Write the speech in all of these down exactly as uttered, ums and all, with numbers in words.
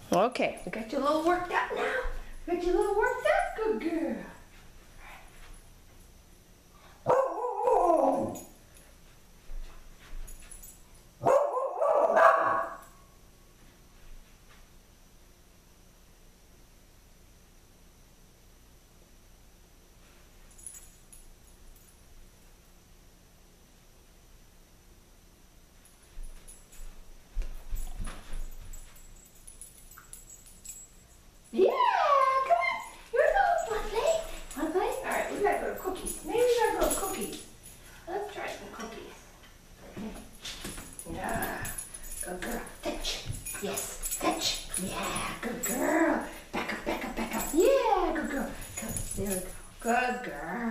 Okay, we got you a little worked up now. We got you a little worked up. Good girl. Yeah, come on. You're a little wanna play? Wanna play? Alright, we gotta go to cookies. Maybe we gotta go to cookies. Let's try some cookies. Yeah. Good girl. Fetch. Yes. Fetch. Yeah, good girl. Back up, back up, back up. Yeah, good girl. Come. There we go. Good girl.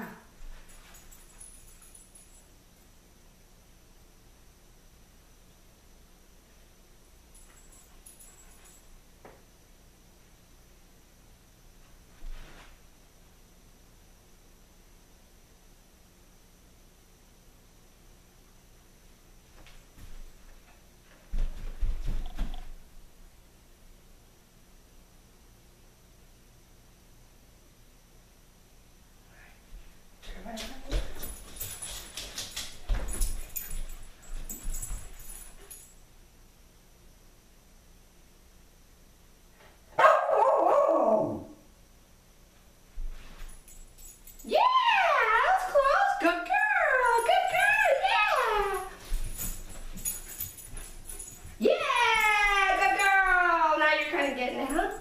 Getting it, huh?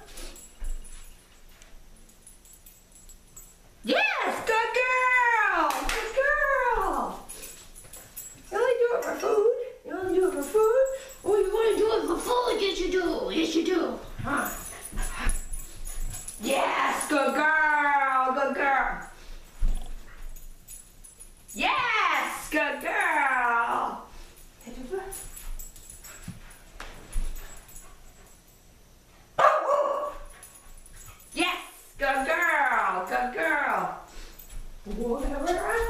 Yes, good girl! Good girl! You only do it for food? You only do it for food? Oh, you want to do it for food? Yes, you do. Yes, you do. Huh? Yes, good girl! Good girl! Yes, good girl! Yes, good girl, good girl. Whatever.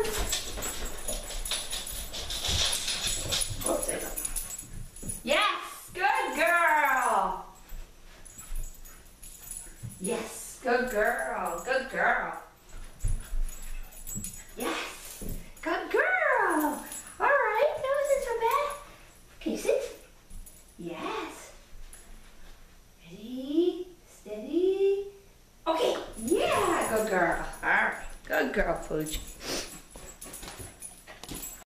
Yes, good girl. Yes, good girl, good girl. Yes, good girl. All right, that wasn't so bad. Can you sit? Yes. Ready, steady. Okay, yeah, good girl. All right, good girl, Pooch.